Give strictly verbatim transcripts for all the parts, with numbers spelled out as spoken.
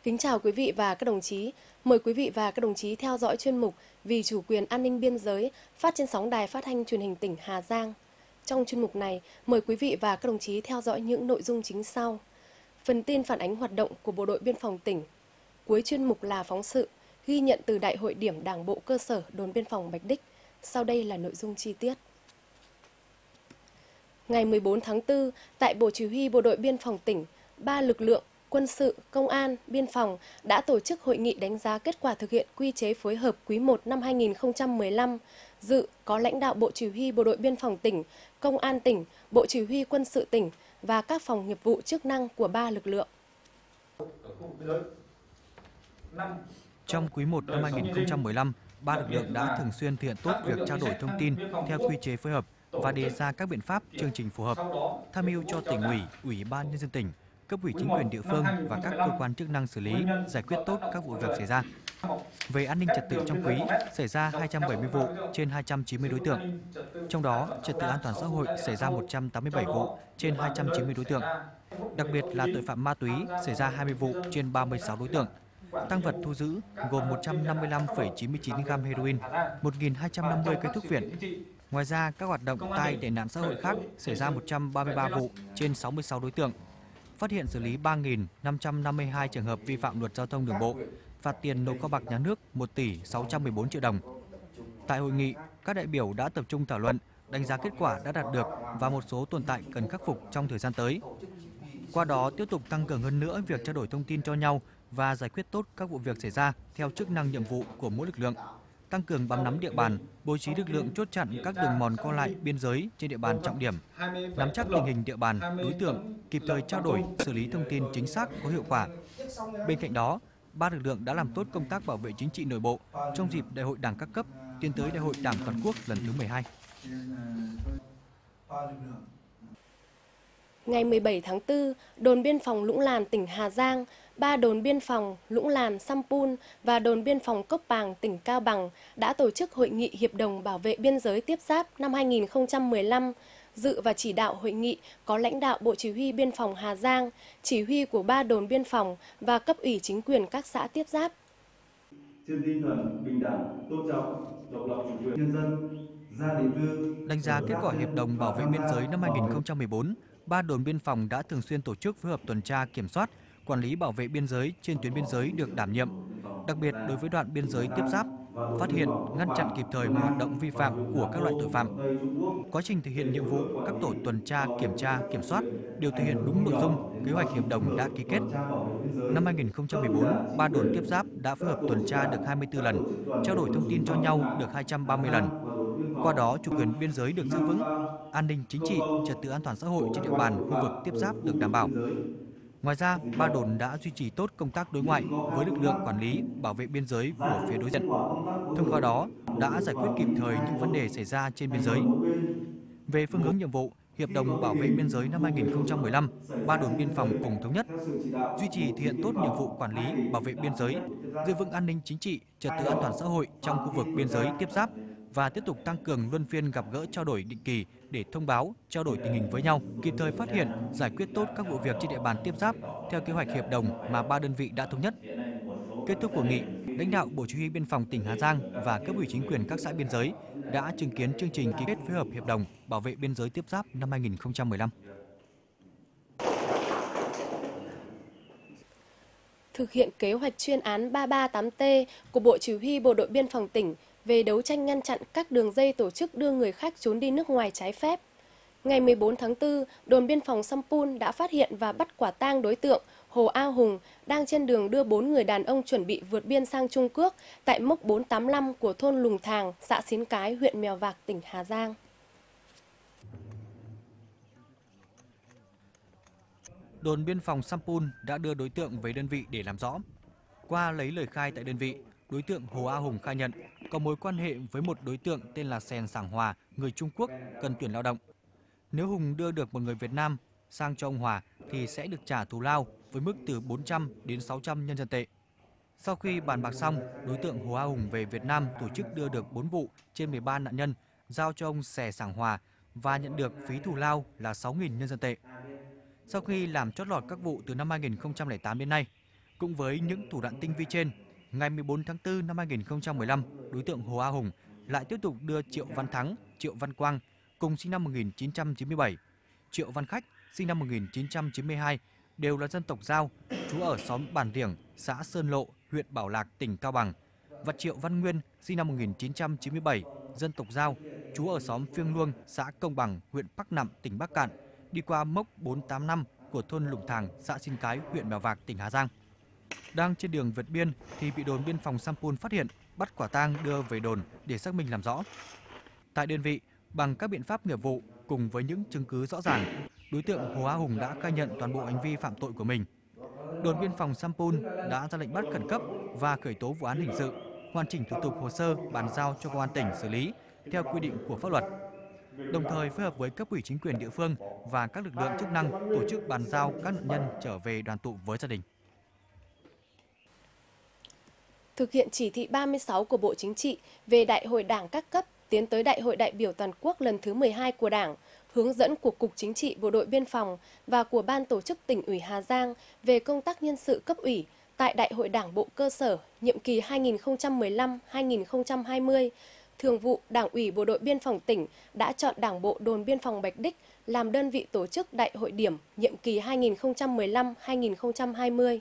Kính chào quý vị và các đồng chí. Mời quý vị và các đồng chí theo dõi chuyên mục Vì chủ quyền an ninh biên giới phát trên sóng đài phát thanh truyền hình tỉnh Hà Giang. Trong chuyên mục này, mời quý vị và các đồng chí theo dõi những nội dung chính sau. Phần tin phản ánh hoạt động của Bộ đội Biên phòng tỉnh. Cuối chuyên mục là phóng sự, ghi nhận từ Đại hội điểm Đảng bộ cơ sở đồn biên phòng Bạch Đích. Sau đây là nội dung chi tiết. Ngày mười bốn tháng tư, tại Bộ Chỉ huy Bộ đội Biên phòng tỉnh, ba lực lượng quân sự, công an, biên phòng đã tổ chức hội nghị đánh giá kết quả thực hiện quy chế phối hợp quý một năm hai nghìn không trăm mười lăm. Dự có lãnh đạo Bộ Chỉ huy Bộ đội Biên phòng tỉnh, Công an tỉnh, Bộ Chỉ huy Quân sự tỉnh và các phòng nghiệp vụ chức năng của ba lực lượng. Trong quý một năm hai nghìn không trăm mười lăm, ba lực lượng đã thường xuyên thực hiện tốt việc trao đổi thông tin theo quy chế phối hợp và đề ra các biện pháp, chương trình phù hợp, tham mưu cho tỉnh ủy, ủy ban nhân dân tỉnh, cấp ủy chính quyền địa phương và các cơ quan chức năng xử lý, giải quyết tốt các vụ việc xảy ra. Về an ninh trật tự trong quý, xảy ra hai trăm bảy mươi vụ trên hai trăm chín mươi đối tượng. Trong đó, trật tự an toàn xã hội xảy ra một trăm tám mươi bảy vụ trên hai trăm chín mươi đối tượng. Đặc biệt là tội phạm ma túy xảy ra hai mươi vụ trên ba mươi sáu đối tượng. Tang vật thu giữ gồm một trăm năm mươi lăm phẩy chín mươi chín gam heroin, một nghìn hai trăm năm mươi cây thuốc viện. Ngoài ra, các hoạt động tai tệ nạn xã hội khác xảy ra một trăm ba mươi ba vụ trên sáu mươi sáu đối tượng. Phát hiện xử lý ba nghìn năm trăm năm mươi hai trường hợp vi phạm luật giao thông đường bộ, phạt tiền nộp kho bạc nhà nước một tỷ sáu trăm mười bốn triệu đồng. Tại hội nghị, các đại biểu đã tập trung thảo luận, đánh giá kết quả đã đạt được và một số tồn tại cần khắc phục trong thời gian tới. Qua đó, tiếp tục tăng cường hơn nữa việc trao đổi thông tin cho nhau và giải quyết tốt các vụ việc xảy ra theo chức năng nhiệm vụ của mỗi lực lượng. Tăng cường bám nắm địa bàn, bố trí lực lượng chốt chặn các đường mòn co lại biên giới trên địa bàn trọng điểm, nắm chắc tình hình địa bàn, đối tượng, kịp thời trao đổi, xử lý thông tin chính xác có hiệu quả. Bên cạnh đó, ba lực lượng đã làm tốt công tác bảo vệ chính trị nội bộ trong dịp Đại hội Đảng các cấp, tiến tới Đại hội Đảng toàn quốc lần thứ mười hai. Ngày mười bảy tháng tư, đồn biên phòng Lũng Làn, tỉnh Hà Giang, ba đồn biên phòng Lũng Làn, Sampun và đồn biên phòng Cốc Bàng, tỉnh Cao Bằng đã tổ chức hội nghị hiệp đồng bảo vệ biên giới tiếp giáp năm hai nghìn không trăm mười lăm. Dự và chỉ đạo hội nghị có lãnh đạo Bộ Chỉ huy Biên phòng Hà Giang, chỉ huy của ba đồn biên phòng và cấp ủy chính quyền các xã tiếp giáp. Trên tinh thần bình đẳng, tôn trọng, độc lập chủ quyền nhân dân, ra định cư. Đánh giá kết quả hiệp đồng bảo vệ biên giới năm hai nghìn không trăm mười bốn, ba đồn biên phòng đã thường xuyên tổ chức phối hợp tuần tra kiểm soát, quản lý bảo vệ biên giới trên tuyến biên giới được đảm nhiệm. Đặc biệt đối với đoạn biên giới tiếp giáp, phát hiện, ngăn chặn kịp thời mọi hoạt động vi phạm của các loại tội phạm. Quá trình thực hiện nhiệm vụ, các tổ tuần tra, kiểm tra, kiểm soát đều thực hiện đúng nội dung, kế hoạch hiệp đồng đã ký kết. Năm hai nghìn không trăm mười bốn, ba đồn tiếp giáp đã phối hợp tuần tra được hai mươi tư lần, trao đổi thông tin cho nhau được hai trăm ba mươi lần. Qua đó, chủ quyền biên giới được giữ vững, an ninh chính trị, trật tự an toàn xã hội trên địa bàn khu vực tiếp giáp được đảm bảo. Ngoài ra, ba đồn đã duy trì tốt công tác đối ngoại với lực lượng quản lý, bảo vệ biên giới của phía đối diện. Thông qua đó, đã giải quyết kịp thời những vấn đề xảy ra trên biên giới. Về phương hướng nhiệm vụ, Hiệp đồng bảo vệ biên giới năm hai nghìn không trăm mười lăm, ba đồn biên phòng cùng thống nhất duy trì thực hiện tốt nhiệm vụ quản lý, bảo vệ biên giới, giữ vững an ninh chính trị, trật tự an toàn xã hội trong khu vực biên giới tiếp giáp và tiếp tục tăng cường luân phiên gặp gỡ trao đổi định kỳ để thông báo, trao đổi tình hình với nhau, kịp thời phát hiện, giải quyết tốt các vụ việc trên địa bàn tiếp giáp theo kế hoạch hiệp đồng mà ba đơn vị đã thống nhất. Kết thúc hội nghị, lãnh đạo Bộ Chỉ huy Biên phòng tỉnh Hà Giang và cấp ủy chính quyền các xã biên giới đã chứng kiến chương trình ký kết phối hợp hiệp đồng bảo vệ biên giới tiếp giáp năm hai nghìn không trăm mười lăm. Thực hiện kế hoạch chuyên án ba ba tám T của Bộ Chỉ huy Bộ đội Biên phòng tỉnh về đấu tranh ngăn chặn các đường dây tổ chức đưa người khác trốn đi nước ngoài trái phép. Ngày mười bốn tháng tư, đồn biên phòng Sampun đã phát hiện và bắt quả tang đối tượng Hồ A Hùng đang trên đường đưa bốn người đàn ông chuẩn bị vượt biên sang Trung Quốc tại mốc bốn tám lăm của thôn Lùng Thàng, xã Xín Cái, huyện Mèo Vạc, tỉnh Hà Giang. Đồn biên phòng Sampun đã đưa đối tượng về đơn vị để làm rõ. Qua lấy lời khai tại đơn vị, đối tượng Hồ A Hùng khai nhận có mối quan hệ với một đối tượng tên là Sèn Sảng Hòa, người Trung Quốc, cần tuyển lao động. Nếu Hùng đưa được một người Việt Nam sang cho ông Hòa thì sẽ được trả thù lao với mức từ bốn trăm đến sáu trăm nhân dân tệ. Sau khi bàn bạc xong, đối tượng Hồ A Hùng về Việt Nam tổ chức đưa được bốn vụ trên mười ba nạn nhân, giao cho ông Sè Sảng Hòa và nhận được phí thù lao là sáu nghìn nhân dân tệ. Sau khi làm chót lọt các vụ từ năm hai nghìn không trăm lẻ tám đến nay, Cũng với những thủ đoạn tinh vi trên, ngày mười bốn tháng tư năm hai nghìn không trăm mười lăm, đối tượng Hồ A Hùng lại tiếp tục đưa Triệu Văn Thắng, Triệu Văn Quang cùng sinh năm một nghìn chín trăm chín mươi bảy, Triệu Văn Khách sinh năm một nghìn chín trăm chín mươi hai đều là dân tộc Dao, trú ở xóm Bản Điểng, xã Sơn Lộ, huyện Bảo Lạc, tỉnh Cao Bằng, và Triệu Văn Nguyên sinh năm một nghìn chín trăm chín mươi bảy, dân tộc Dao, trú ở xóm Phiêng Luông, xã Công Bằng, huyện Bắc Nậm, tỉnh Bắc Kạn, đi qua mốc bốn tám năm của thôn Lũng Thàng, xã Xin Cái, huyện Mèo Vạc, tỉnh Hà Giang. Đang trên đường vượt biên thì bị đồn biên phòng Sampol phát hiện, bắt quả tang đưa về đồn để xác minh làm rõ. Tại đơn vị, bằng các biện pháp nghiệp vụ cùng với những chứng cứ rõ ràng, đối tượng Hồ A Hùng đã khai nhận toàn bộ hành vi phạm tội của mình. Đồn biên phòng Sampol đã ra lệnh bắt khẩn cấp và khởi tố vụ án hình sự, hoàn chỉnh thủ tục hồ sơ bàn giao cho công an tỉnh xử lý theo quy định của pháp luật. Đồng thời phối hợp với cấp ủy chính quyền địa phương và các lực lượng chức năng tổ chức bàn giao các nạn nhân trở về đoàn tụ với gia đình. Thực hiện chỉ thị ba mươi sáu của Bộ Chính trị về Đại hội Đảng các cấp tiến tới Đại hội đại biểu toàn quốc lần thứ mười hai của Đảng, hướng dẫn của Cục Chính trị Bộ đội Biên phòng và của Ban Tổ chức Tỉnh ủy Hà Giang về công tác nhân sự cấp ủy tại Đại hội Đảng bộ cơ sở nhiệm kỳ hai nghìn không trăm mười lăm đến hai nghìn không trăm hai mươi, Thường vụ Đảng ủy Bộ đội Biên phòng tỉnh đã chọn Đảng bộ đồn biên phòng Bạch Đích làm đơn vị tổ chức Đại hội điểm nhiệm kỳ hai nghìn không trăm mười lăm đến hai nghìn không trăm hai mươi.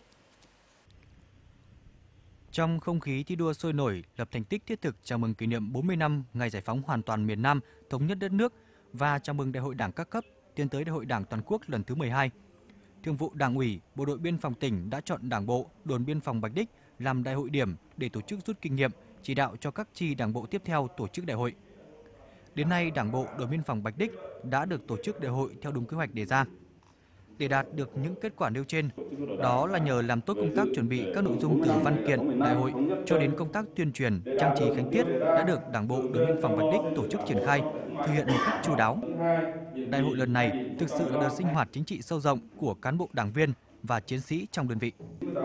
Trong không khí thi đua sôi nổi, lập thành tích thiết thực chào mừng kỷ niệm bốn mươi năm ngày giải phóng hoàn toàn miền Nam, thống nhất đất nước và chào mừng Đại hội Đảng các cấp tiến tới Đại hội Đảng toàn quốc lần thứ mười hai. Thường vụ Đảng ủy, Bộ đội Biên phòng tỉnh đã chọn Đảng bộ, đồn biên phòng Bạch Đích làm đại hội điểm để tổ chức rút kinh nghiệm, chỉ đạo cho các chi đảng bộ tiếp theo tổ chức đại hội. Đến nay, Đảng bộ, đồn biên phòng Bạch Đích đã được tổ chức đại hội theo đúng kế hoạch đề ra. Để đạt được những kết quả nêu trên, đó là nhờ làm tốt công tác chuẩn bị các nội dung từ văn kiện đại hội cho đến công tác tuyên truyền, trang trí khánh tiết đã được Đảng bộ, đồn biên phòng Bạch Đích tổ chức triển khai, thực hiện một cách chu đáo. Đại hội lần này thực sự là đợt sinh hoạt chính trị sâu rộng của cán bộ đảng viên và chiến sĩ trong đơn vị.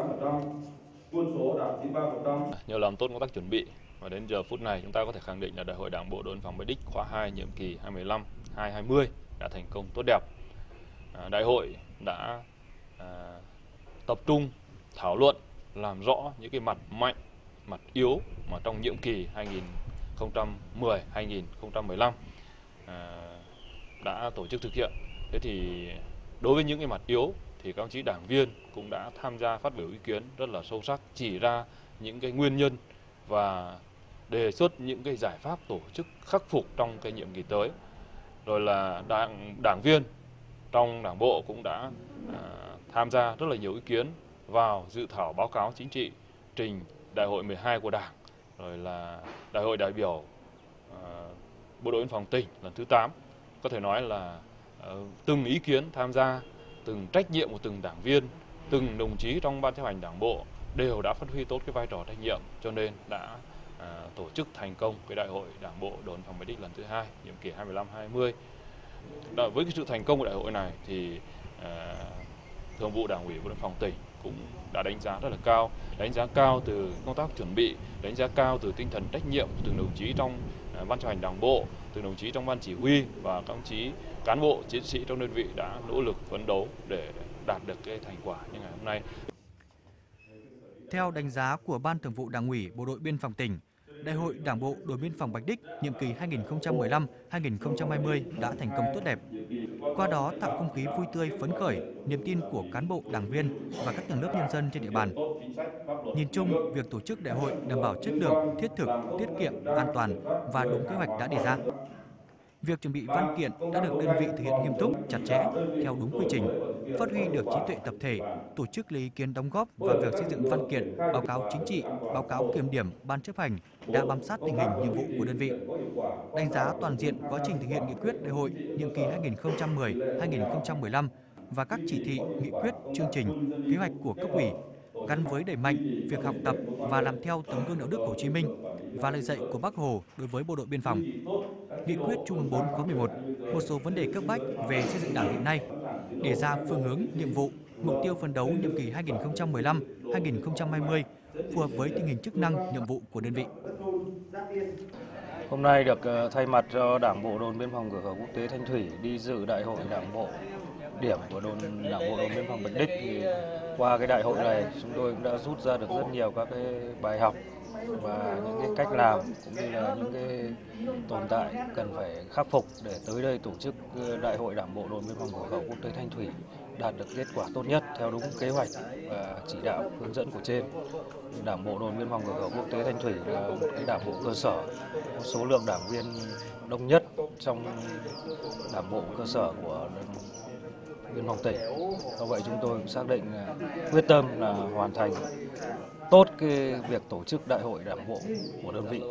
Nhờ làm tốt công tác chuẩn bị và đến giờ phút này chúng ta có thể khẳng định là Đại hội Đảng bộ đồn biên phòng Bạch Đích khóa hai nhiệm kỳ hai nghìn không trăm mười lăm đến hai nghìn không trăm hai mươi đã thành công tốt đẹp. Đại hội đã à, tập trung thảo luận làm rõ những cái mặt mạnh, mặt yếu mà trong nhiệm kỳ hai nghìn không trăm mười đến hai nghìn không trăm mười lăm à, đã tổ chức thực hiện. Thế thì đối với những cái mặt yếu thì các đồng chí đảng viên cũng đã tham gia phát biểu ý kiến rất là sâu sắc, chỉ ra những cái nguyên nhân và đề xuất những cái giải pháp tổ chức khắc phục trong cái nhiệm kỳ tới. Rồi là đảng đảng viên trong đảng bộ cũng đã à, tham gia rất là nhiều ý kiến vào dự thảo báo cáo chính trị trình đại hội mười hai của Đảng, rồi là đại hội đại biểu à, Bộ đội Biên phòng tỉnh lần thứ tám. Có thể nói là à, từng ý kiến tham gia, từng trách nhiệm của từng đảng viên, từng đồng chí trong ban chấp hành đảng bộ đều đã phát huy tốt cái vai trò trách nhiệm, cho nên đã à, tổ chức thành công cái đại hội đảng bộ đồn biên phòng Bạch Đích lần thứ hai nhiệm kỳ hai nghìn không trăm mười lăm đến hai nghìn không trăm hai mươi. Đã, với cái sự thành công của đại hội này thì à, Thường vụ Đảng ủy Bộ đội Biên phòng tỉnh cũng đã đánh giá rất là cao, đánh giá cao từ công tác chuẩn bị, đánh giá cao từ tinh thần trách nhiệm của từng đồng chí trong à, ban chấp hành đảng bộ, từ đồng chí trong ban chỉ huy và các đồng chí cán bộ chiến sĩ trong đơn vị đã nỗ lực phấn đấu để đạt được cái thành quả như ngày hôm nay. Theo đánh giá của Ban Thường vụ Đảng ủy Bộ đội Biên phòng tỉnh, Đại hội Đảng bộ đồn biên phòng Bạch Đích nhiệm kỳ hai nghìn không trăm mười lăm đến hai nghìn không trăm hai mươi đã thành công tốt đẹp. Qua đó tạo không khí vui tươi phấn khởi, niềm tin của cán bộ, đảng viên và các tầng lớp nhân dân trên địa bàn. Nhìn chung, việc tổ chức đại hội đảm bảo chất lượng, thiết thực, tiết kiệm, an toàn và đúng kế hoạch đã đề ra. Việc chuẩn bị văn kiện đã được đơn vị thực hiện nghiêm túc, chặt chẽ, theo đúng quy trình, phát huy được trí tuệ tập thể, tổ chức lấy ý kiến đóng góp vào việc xây dựng văn kiện, báo cáo chính trị, báo cáo kiểm điểm ban chấp hành đã bám sát tình hình nhiệm vụ của đơn vị. Đánh giá toàn diện quá trình thực hiện nghị quyết đại hội nhiệm kỳ hai nghìn không trăm mười đến hai nghìn không trăm mười lăm và các chỉ thị, nghị quyết, chương trình, kế hoạch của cấp ủy gắn với đẩy mạnh việc học tập và làm theo tấm gương đạo đức Hồ Chí Minh và lời dạy của Bác Hồ đối với bộ đội biên phòng. Nghị quyết Trung ương bốn khóa mười một, một số vấn đề cấp bách về xây dựng Đảng hiện nay, đề ra phương hướng, nhiệm vụ, mục tiêu phấn đấu nhiệm kỳ hai nghìn không trăm mười lăm đến hai nghìn không trăm hai mươi phù hợp với tình hình chức năng, nhiệm vụ của đơn vị. Hôm nay được thay mặt cho Đảng bộ đồn biên phòng cửa khẩu quốc tế Thanh Thủy đi dự Đại hội Đảng bộ điểm của đồn Đảng bộ đồn biên phòng Bạch Đích thì qua cái đại hội này chúng tôi cũng đã rút ra được rất nhiều các cái bài học và những cái cách làm cũng như là những cái tồn tại cần phải khắc phục để tới đây tổ chức đại hội Đảng bộ đồn biên phòng cửa khẩu quốc tế Thanh Thủy đạt được kết quả tốt nhất theo đúng kế hoạch và chỉ đạo hướng dẫn của trên. Đảng bộ đồn biên phòng cửa khẩu quốc tế Thanh Thủy là một cái đảng bộ cơ sở có số lượng đảng viên đông nhất trong đảng bộ cơ sở của biên phòng tỉnh. Do vậy chúng tôi cũng xác định quyết tâm là hoàn thành tốt cái việc tổ chức đại hội đảng bộ của đơn vị.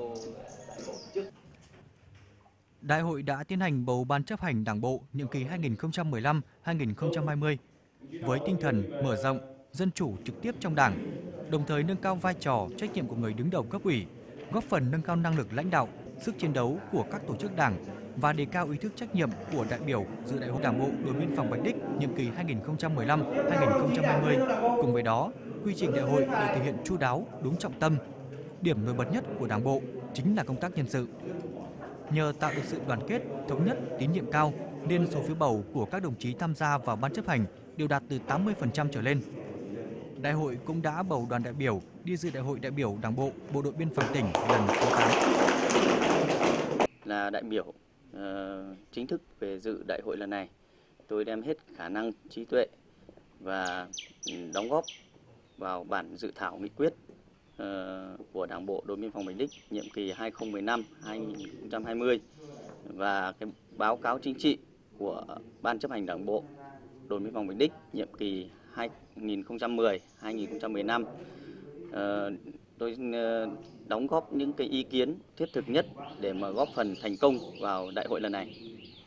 Đại hội đã tiến hành bầu ban chấp hành Đảng bộ nhiệm kỳ hai nghìn không trăm mười lăm đến hai nghìn không trăm hai mươi với tinh thần mở rộng, dân chủ trực tiếp trong Đảng, đồng thời nâng cao vai trò, trách nhiệm của người đứng đầu cấp ủy, góp phần nâng cao năng lực lãnh đạo, sức chiến đấu của các tổ chức Đảng và đề cao ý thức trách nhiệm của đại biểu dự Đại hội Đảng bộ đồn biên phòng Bạch Đích nhiệm kỳ hai nghìn không trăm mười lăm đến hai nghìn không trăm hai mươi. Cùng với đó, quy trình đại hội được thực hiện chu đáo, đúng trọng tâm. Điểm nổi bật nhất của Đảng bộ chính là công tác nhân sự. Nhờ tạo được sự đoàn kết, thống nhất, tín nhiệm cao, nên số phiếu bầu của các đồng chí tham gia vào ban chấp hành đều đạt từ tám mươi phần trăm trở lên. Đại hội cũng đã bầu đoàn đại biểu đi dự Đại hội đại biểu Đảng bộ Bộ đội Biên phòng tỉnh lần thứ tám. Là đại biểu uh, chính thức về dự đại hội lần này, tôi đem hết khả năng, trí tuệ và đóng góp vào bản dự thảo nghị quyết uh, của Đảng bộ đồn biên phòng Bạch Đích nhiệm kỳ hai nghìn không trăm mười lăm đến hai nghìn không trăm hai mươi và cái báo cáo chính trị của ban chấp hành Đảng bộ đồn biên phòng Bạch Đích nhiệm kỳ hai nghìn không trăm mười đến hai nghìn không trăm mười lăm. Uh, tôi uh, đóng góp những cái ý kiến thiết thực nhất để mà góp phần thành công vào đại hội lần này.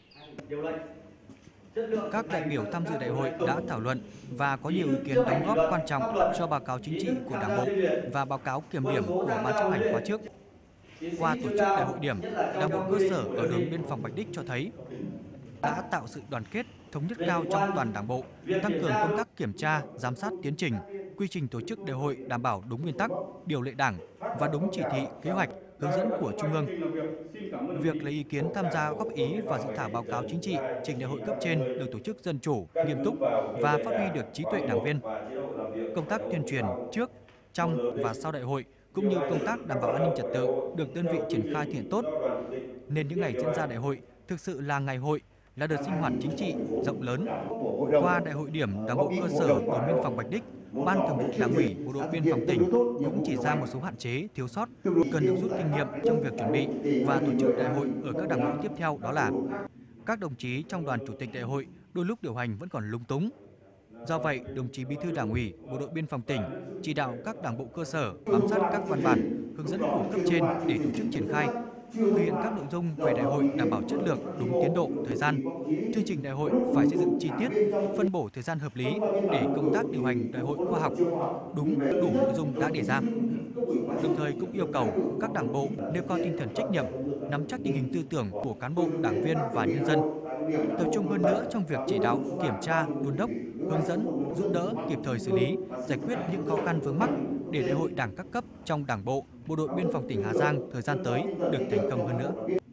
Các đại biểu tham dự đại hội đã thảo luận và có nhiều ý kiến đóng góp quan trọng cho báo cáo chính trị của Đảng bộ và báo cáo kiểm điểm của ban chấp hành khóa trước. Qua tổ chức đại hội điểm, Đảng bộ cơ sở ở đồn biên phòng Bạch Đích cho thấy đã tạo sự đoàn kết, thống nhất cao trong toàn Đảng bộ, tăng cường công tác kiểm tra, giám sát tiến trình, quy trình tổ chức đại hội đảm bảo đúng nguyên tắc, điều lệ Đảng và đúng chỉ thị, kế hoạch, hướng dẫn của Trung ương. Việc lấy ý kiến tham gia góp ý và dự thảo báo cáo chính trị trình đại hội cấp trên được tổ chức dân chủ, nghiêm túc và phát huy được trí tuệ đảng viên. Công tác tuyên truyền trước, trong và sau đại hội cũng như công tác đảm bảo an ninh trật tự được đơn vị triển khai thực hiện tốt. Nên những ngày diễn ra đại hội thực sự là ngày hội, là đợt sinh hoạt chính trị rộng lớn. Qua đại hội điểm Đảng bộ cơ sở đồn biên phòng Bạch Đích, Ban Thường vụ Đảng ủy Bộ đội Biên phòng tỉnh cũng chỉ ra một số hạn chế, thiếu sót cần được rút kinh nghiệm trong việc chuẩn bị và tổ chức đại hội ở các đảng bộ tiếp theo, đó là các đồng chí trong đoàn chủ tịch đại hội đôi lúc điều hành vẫn còn lung túng. Do vậy, đồng chí Bí thư Đảng ủy Bộ đội Biên phòng tỉnh chỉ đạo các đảng bộ cơ sở bám sát các văn bản, hướng dẫn của cấp trên để tổ chức triển khai, thực hiện các nội dung về đại hội đảm bảo chất lượng, đúng tiến độ, thời gian. Chương trình đại hội phải xây dựng chi tiết, phân bổ thời gian hợp lý để công tác điều hành đại hội khoa học, đúng, đủ nội dung đã đề ra. Đồng thời cũng yêu cầu các đảng bộ nêu cao tinh thần trách nhiệm, nắm chắc tình hình tư tưởng của cán bộ, đảng viên và nhân dân, tập trung hơn nữa trong việc chỉ đạo, kiểm tra, đôn đốc, hướng dẫn, giúp đỡ, kịp thời xử lý, giải quyết những khó khăn vướng mắc để đại hội đảng các cấp trong Đảng bộ, Bộ đội Biên phòng tỉnh Hà Giang thời gian tới được thành công hơn nữa.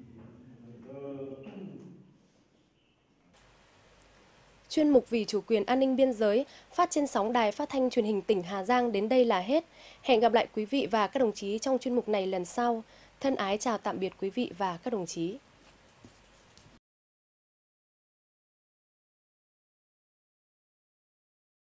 Chuyên mục Vì chủ quyền an ninh biên giới phát trên sóng Đài Phát thanh Truyền hình tỉnh Hà Giang đến đây là hết. Hẹn gặp lại quý vị và các đồng chí trong chuyên mục này lần sau. Thân ái chào tạm biệt quý vị và các đồng chí.